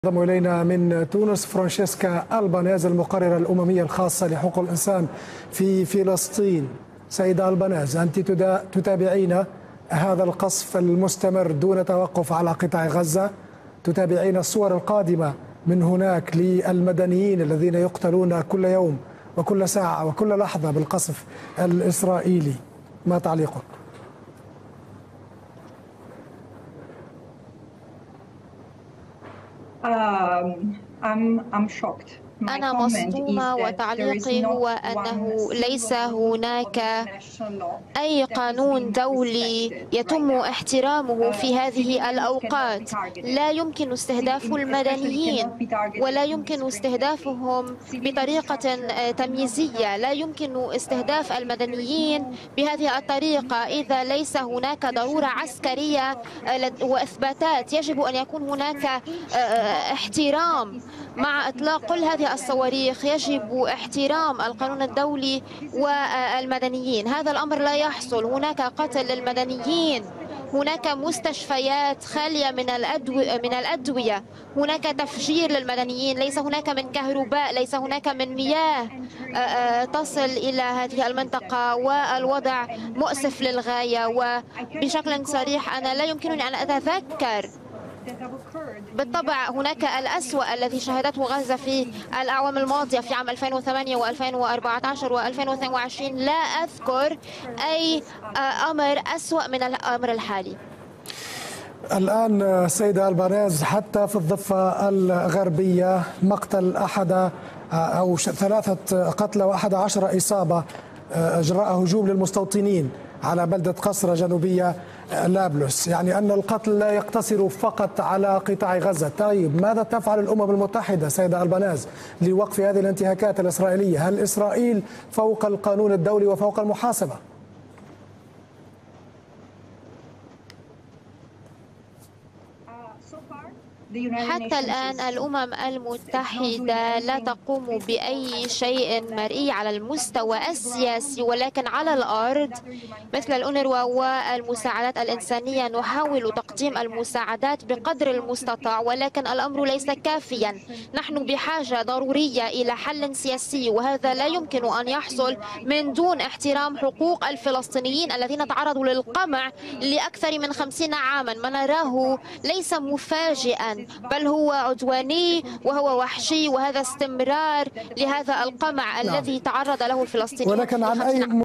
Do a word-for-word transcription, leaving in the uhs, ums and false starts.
انضم إلينا من تونس فرانشيسكا ألبانيز المقررة الأممية الخاصة لحقوق الإنسان في فلسطين. سيدة ألبانيز، أنت تتابعين هذا القصف المستمر دون توقف على قطاع غزة، تتابعين الصور القادمة من هناك للمدنيين الذين يقتلون كل يوم وكل ساعة وكل لحظة بالقصف الإسرائيلي، ما تعليقك؟ Um, I'm, I'm shocked. أنا مصدومة، وتعليقي هو أنه ليس هناك أي قانون دولي يتم احترامه في هذه الأوقات. لا يمكن استهداف المدنيين ولا يمكن استهدافهم بطريقة تمييزية، لا يمكن استهداف المدنيين بهذه الطريقة إذا ليس هناك ضرورة عسكرية وإثباتات. يجب أن يكون هناك احترام مع إطلاق كل هذه الصواريخ، يجب احترام القانون الدولي والمدنيين. هذا الأمر لا يحصل. هناك قتل للمدنيين، هناك مستشفيات خالية من الأدوية من الأدوية، هناك تفجير للمدنيين، ليس هناك من كهرباء، ليس هناك من مياه تصل إلى هذه المنطقة، والوضع مؤسف للغاية. وبشكل صريح أنا لا يمكنني أن أتذكر. بالطبع هناك الأسوأ الذي شهدته غزة في الأعوام الماضية في عام ألفين وثمانية وألفين وأربعة عشر وألفين واثنين وعشرين. لا أذكر أي أمر أسوأ من الأمر الحالي. الآن سيدة ألبانيز، حتى في الضفة الغربية مقتل أحد أو ثلاثة قتلى وأحد عشر إصابة جراء هجوم للمستوطنين على بلدة قصرة جنوبية نابلس، يعني أن القتل لا يقتصر فقط على قطاع غزة. طيب ماذا تفعل الأمم المتحدة سيدة ألبانيز لوقف هذه الانتهاكات الإسرائيلية؟ هل إسرائيل فوق القانون الدولي وفوق المحاسبة؟ حتى الآن الأمم المتحدة لا تقوم بأي شيء مرئي على المستوى السياسي، ولكن على الأرض مثل الأونروا والمساعدات الإنسانية نحاول تقديم المساعدات بقدر المستطاع، ولكن الأمر ليس كافيا. نحن بحاجة ضرورية إلى حل سياسي، وهذا لا يمكن أن يحصل من دون احترام حقوق الفلسطينيين الذين تعرضوا للقمع لأكثر من خمسين عاما. ما نراه ليس مفاجئا، بل هو عدواني وهو وحشي، وهذا استمرار لهذا القمع الذي تعرض له الفلسطينيون. ولكن عن أي